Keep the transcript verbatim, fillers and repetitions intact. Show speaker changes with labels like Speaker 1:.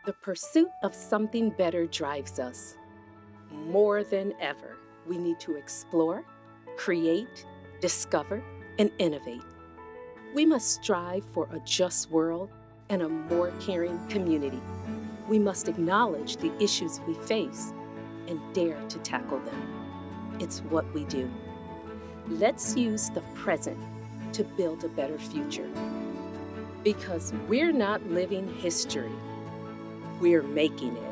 Speaker 1: The pursuit of something better drives us. More than ever, we need to explore, create, discover, and innovate. We must strive for a just world and a more caring community. We must acknowledge the issues we face and dare to tackle them. It's what we do. Let's use the present to build a better future. Because we're not living history, we're making it.